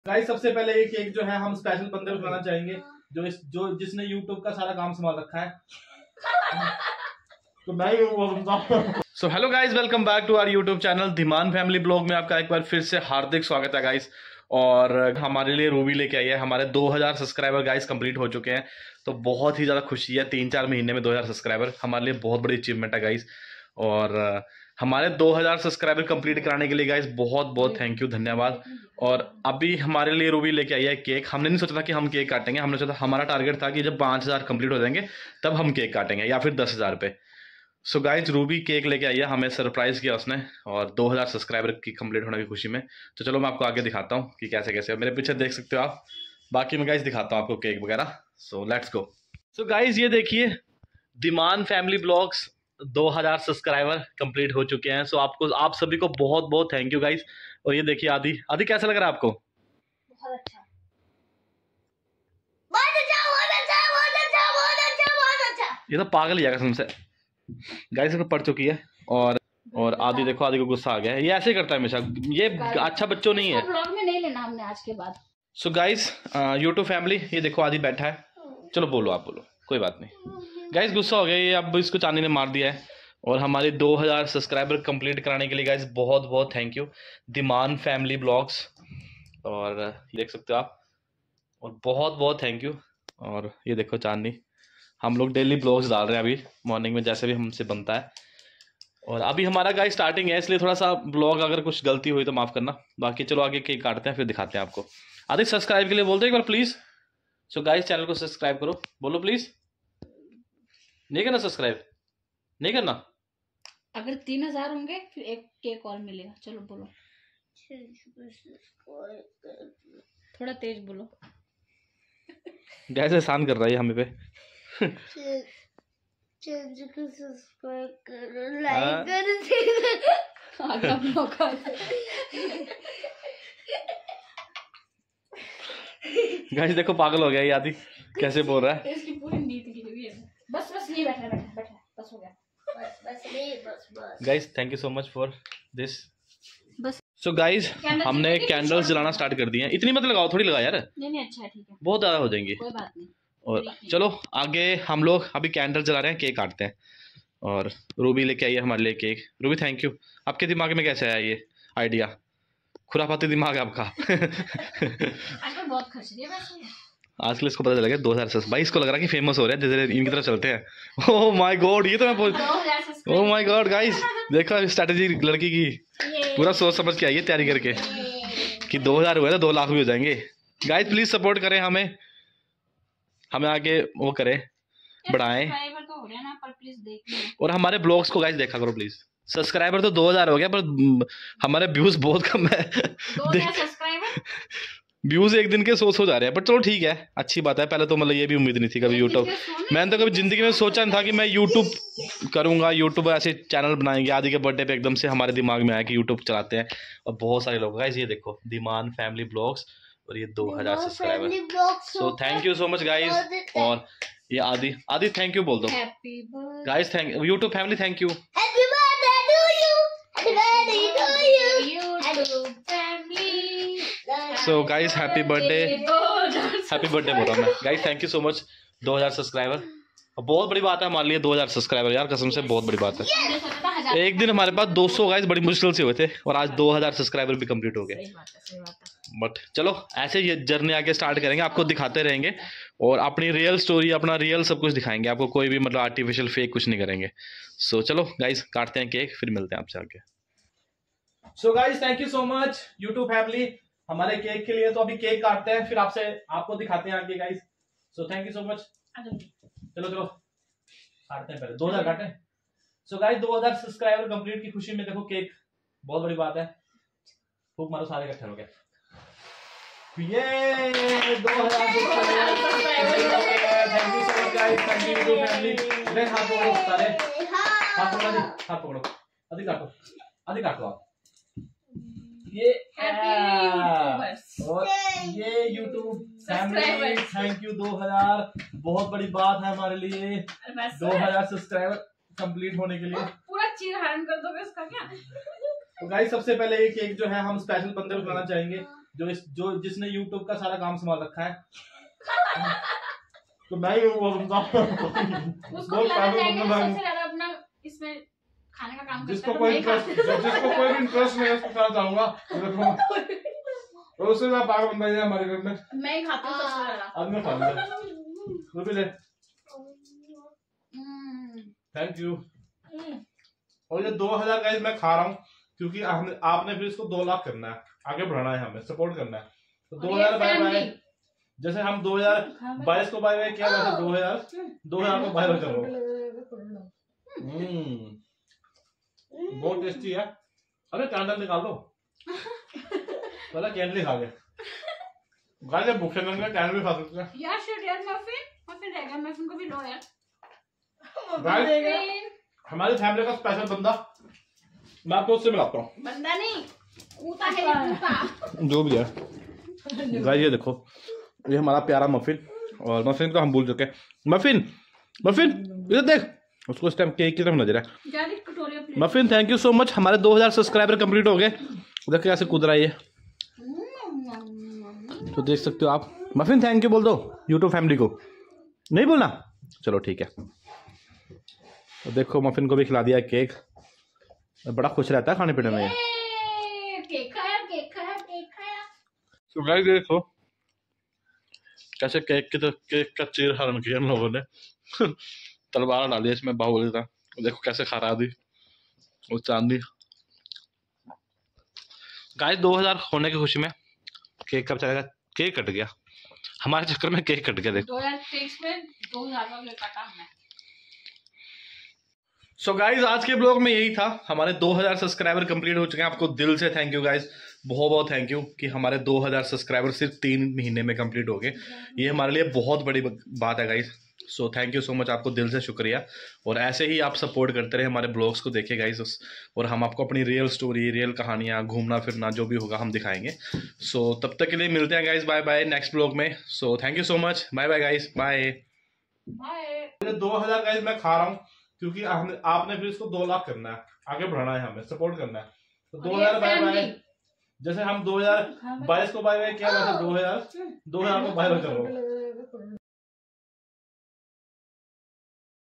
Guys सबसे पहले ये केक जो है हम स्पेशल बंदे को खिलाना चाहेंगे जिसने YouTube का सारा काम संभाल रखा है। तो मैं so hello guys, welcome back to our YouTube channel Dhiman family blog में आपका एक बार फिर से हार्दिक स्वागत है गाइस। और हमारे लिए रूबी लेके आई है। हमारे 2000 सब्सक्राइबर गाइस कंप्लीट हो चुके हैं, तो बहुत ही ज़्यादा खुशी है। 3-4 महीने में 2000 सब्सक्राइबर हमारे लिए बहुत बड़ी अचीवमेंट है गाइस। और हमारे 2000 सब्सक्राइबर कंप्लीट कराने के लिए गाइस बहुत बहुत थैंक यू, धन्यवाद। और अभी हमारे लिए रूबी लेके आई है केक। हमने नहीं सोचा था कि हम केक काटेंगे, हमने सोचा हमारा टारगेट था कि जब 5000 कंप्लीट हो जाएंगे तब हम केक काटेंगे, या फिर 10,000 पे। सो गाइज रूबी केक लेके आई है, हमें सरप्राइज किया उसने, और 2000 सब्सक्राइबर की कंप्लीट होने की खुशी में। तो चलो मैं आपको आगे दिखाता हूँ कि कैसे कैसे, मेरे पीछे देख सकते हो आप। बाकी मैं गाइज दिखाता हूँ आपको केक वगैरह। So let's go. So guys ये देखिए, Dhiman family blogs 2000 subscriber complete हो चुके हैं। सो आपको, आप सभी को बहुत बहुत थैंक यू गाइज। और ये देखिए आदि, आदि कैसा लग रहा है आपको? बहुत अच्छा। ये तो पागल ही है कसम से। गाइस को पढ़ चुकी है। और आदि देखो, आदि को गुस्सा आ गया है, ये ऐसे करता है हमेशा, ये अच्छा बच्चों नहीं है। ब्लॉग में नहीं लेना हमने आज के बाद। सो गाइस यूट्यूब फैमिली, ये देखो आदि बैठा है। चलो बोलो, आप बोलो, कोई बात नहीं। गाइस गुस्सा हो गया ये, अब इसको चांदी ने मार दिया है। और हमारे 2000 सब्सक्राइबर कंप्लीट कराने के लिए गाइस बहुत बहुत thank you Dhiman family blogs. और देख सकते हो आप, और बहुत बहुत थैंक यू। और ये देखो चांदनी, हम लोग डेली ब्लॉग्स डाल रहे हैं अभी मॉर्निंग में, जैसे भी हमसे बनता है। और अभी हमारा गाइस स्टार्टिंग है, इसलिए थोड़ा सा ब्लॉग अगर कुछ गलती हुई तो माफ करना। बाकी चलो आगे केक काटते हैं, फिर दिखाते हैं आपको। आदि सब्सक्राइब के लिए बोलते हैं एक बार प्लीज। सो गाइस चैनल को सब्सक्राइब करो, बोलो प्लीज। नहीं करना सब्सक्राइब? नहीं करना? अगर 3000 होंगे फिर एक केक और मिलेगा। चलो बोलो, थोड़ा तेज बोलो। गाइस एहसान कर रहा है हमें पे। सब्सक्राइब करो, लाइक करो, आगे मौका। गाइस देखो पागल हो गया ये आदि, कैसे बोल रहा है। इसकी पूरी नीति की हुई है। बस नहीं, बैठना बस हो गया। बस guys thank you so much for this. बस। सो गाइस हमने कैंडल्स जलाना स्टार्ट कर दिए हैं। इतनी मत लगाओ, थोड़ी लगा यार। नहीं अच्छा है, ठीक है, बहुत ज्यादा हो जाएंगी। कोई बात नहीं। और चलो आगे हम लोग अभी कैंडल जला रहे हैं, केक काटते हैं। और रूबी लेके आई है हमारे लिए केक। Ruby thank you. आपके दिमाग में कैसे आया ये आइडिया? खुरापाती दिमाग है आपका। आजकल बहुत खर्च रही है वैसे। आजकल इसको पता चल गया 2000 भाई, इसको लग रहा है कि फेमस हो रहा है, जैसे इनकी तरह चलते हैं। ओह माय गॉड, ये तो मैं ओह माय गॉड गाइस, देखो स्ट्रेटेजी लड़की की, पूरा सोच समझ के आई है तैयारी करके कि 2000 हुए तो 2 लाख भी हो जाएंगे। गाइस प्लीज सपोर्ट करें हमें आगे वो करें, बढ़ाएं। तो हो गया ना, पर प्लीज देख। और हमारे ब्लॉग्स को गाइस देखा करो प्लीज। सब्सक्राइबर तो 2000 हो गया, पर हमारे व्यूज बहुत कम है। व्यूज एक दिन के 100 जा रहे हैं, पर चलो ठीक है, अच्छी बात है। पहले तो मतलब ये भी उम्मीद नहीं थी कभी यूट्यूब, मैंने तो कभी जिंदगी में सोचा नहीं था कि मैं यूट्यूब करूंगा। यूट्यूब ऐसे चैनल बनाएंगे। आदि के बर्थडे पे एकदम से हमारे दिमाग में आया कि यूट्यूब चलाते हैं, और बहुत सारे लोग गाइस ये देखो धीमान फैमिली ब्लॉग्स, और ये 2000 subscriber. So thank you so much guys. और ये आदि थैंक यू बोल दो गाइस। Thank YouTube family, thank you. So guys happy birthday बोल रहा हूँ मैं। Guys thank you so much 2000 subscriber. बहुत बड़ी बात है हमारे लिए 2000 सब्सक्राइबर यार, कसम से बहुत बड़ी बात है। एक दिन हमारे पास 200 गाइस बड़ी मुश्किल से हुए थे, और आज 2000 सब्सक्राइबर भी कंप्लीट हो गए। बट चलो ऐसे ये जर्नी आगे स्टार्ट करेंगे, आपको दिखाते रहेंगे, और अपनी रियल स्टोरी, अपना रियल सब कुछ दिखाएंगे आपको। कोई भी मतलब आर्टिफिशियल फेक कुछ नहीं करेंगे। सो चलो गाइस काटते हैं केक, फिर मिलते हैं आपसे आगे। So guys thank you so much YouTube family हमारे केक के लिए। तो अभी केक काटते हैं, फिर आपको दिखाते हैं आगे guys. So thank you so much. चलो काटते हैं, पहले 2000 काटे। सो गाइस 2000 सब्सक्राइबर कंप्लीट की खुशी में देखो केक, बहुत बड़ी बात है। फूक मारो सारे इकट्ठे हो गए। ये 2000 thank you so much guys, thank you YouTube family. देख हाथ पकड़ो सारे, हाथ पकड़ो। आदि काटो आप। ये और ये यूट्यूब फैमिली थैंक यू 2000, बहुत बड़ी बात है हमारे लिए 2000 सब्सक्राइबर कंप्लीट होने के लिए। पूरा चीर हरण कर दोगे उसका क्या? तो गाइस सबसे पहले ये केक जो है हम स्पेशल बंदे को खिलाना चाहेंगे जो जिसने यूट्यूब का सारा काम संभाल रखा है। तो मैं ही वो बंदा उसको खिलाना चाहेंगे, सबसे ज्यादा अपना इसमें खाने का काम जिसको कोई इंटरेस्ट नहीं है उसको खाना चाहूंगा। और उससे मैं पागल बंदा ही है हमारे घर में। मैं ही खाती हूँ सबसे ज्यादा। अब मैं खा लूंगा। तो भी ले। Thank you. और ये 2000 गाइस मैं खा रहा हूँ क्योंकि आपने फिर इसको 2 लाख करना है, आगे बढ़ाना है, हमें सपोर्ट करना है। तो 2000 बाय बाय, जैसे हम 2022 को बाय बाय किया वैसे 2000 को बाय बाय करो। बहुत टेस्टी है। अरे कैंडल निकाल दो। पहले कैंडल खा गए गाइस, भूखे नंगे कैंडल भी खा सकते हैं यार। शिट यार, मफिन रह गया, मफिन को भी लो यार गाइस। हमारी फैमिली का स्पेशल बंदा, मैं आपको उससे मिलाता हूँ। बंदा नहीं, कूता है ये, कूता जो भी है। गाइस ये देखो, ये हमारा प्यारा मफिन, और मफिन को हम भूल चुके हैं। मफिन इधर देख, उसको इस टाइम केक की तरफ नजर है। Muffin thank you so much, हमारे 2000 सब्सक्राइबर कंप्लीट हो गए। देख कैसे कूद रहा है ये, तो देख सकते हो आप। मफिन थैंक यू बोल दो यूट्यूब फैमिली को। नहीं बोलना, चलो ठीक है। तो देखो मफिन को भी खिला दिया केक, बड़ा खुश रहता है खाने पीने में। केक खाया। तो गाइस देखो कैसे केक का चीर हरण किया इन लोगों ने। तलवार डाली इसमें बाहुबली था। देखो कैसे खा रहा थी वो चांदी। गाइस 2000 होने की खुशी में केक कब चलेगा, केक कट गया हमारे चक्कर में, केक कट गया। देखो 2023 में 2000 का केक काटा हमने। सो गाइज आज के ब्लॉग में यही था। हमारे 2000 सब्सक्राइबर कंप्लीट हो चुके हैं। आपको दिल से थैंक यू गाइज, बहुत बहुत थैंक यू कि हमारे 2000 सब्सक्राइबर सिर्फ 3 महीने में कंप्लीट हो गए। ये हमारे लिए बहुत बड़ी बात है guys. So thank you so much, आपको दिल से शुक्रिया। और ऐसे ही आप सपोर्ट करते रहे, हमारे ब्लॉग्स को देखे गाइज, और हम आपको अपनी रियल स्टोरी, रियल कहानियाँ, घूमना फिरना जो भी होगा हम दिखाएंगे। सो तब तक के लिए मिलते हैं guys, bye bye next blog में। So thank you so much, bye bye guys, bye. 2000 guys मैं खा रहा हूँ क्योंकि आपने फिर इसको 2 लाख करना है, आगे बढ़ाना है, हमें सपोर्ट करना है। तो 2000 बाय बाय, जैसे हम 2022 को बाय बाय किया वैसे 2000 को बाय बाय करो।